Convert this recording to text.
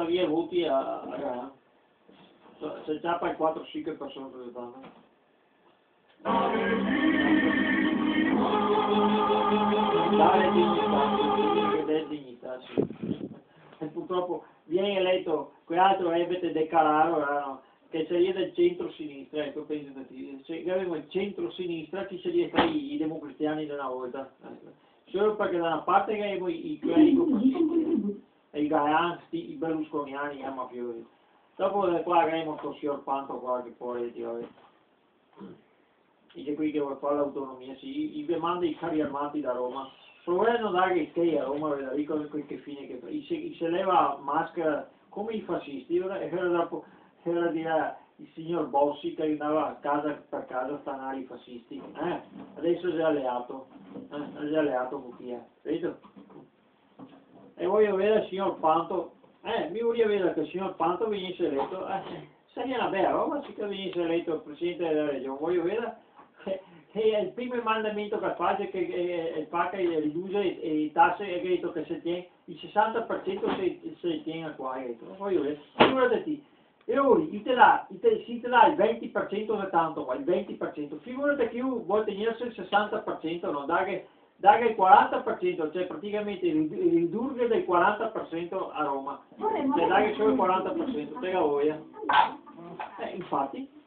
porta via voti a se già per 4-5 persone che danno. Dare dignità, sì. E purtroppo viene eletto quell'altro Ebete De Cararo, che c'è del centro-sinistra, ecco, pensate, se avevamo il centro-sinistra, chi sarebbe stati i democristiani di una volta. Solo perché da una parte che avevamo i clerico-fascisti, i gaianzi, i berlusconiani, i mafiosi. Dopo qua avremo questo signor Panto qua che poi dice qui che vuole fare l'autonomia, sì, i manda i carri armati da Roma. Provano a dare i tei a Roma, vedrai che fine che fa. Se leva maschera come i fascisti, era dire il signor Bossi che andava casa per casa a stanare i fascisti. Adesso si è alleato con chi è, vedo? E voglio vedere il signor Panto, mi voglio vedere che il signor Panto venisse eletto, sarebbe una bella roba se venisse eletto il Presidente della Regione, voglio vedere che il primo mandamento che fa è che riduce le tasse e detto che se tiene, il 60% si tiene qua, voglio vedere, figurati, e ora si te dà il 20% da tanto qua, il 20%, figurati che io vuoi tenersi il 60%, no, dare il 40%, cioè praticamente ridurre del 40% a Roma, cioè dare solo il 40%, te la voglia. Infatti.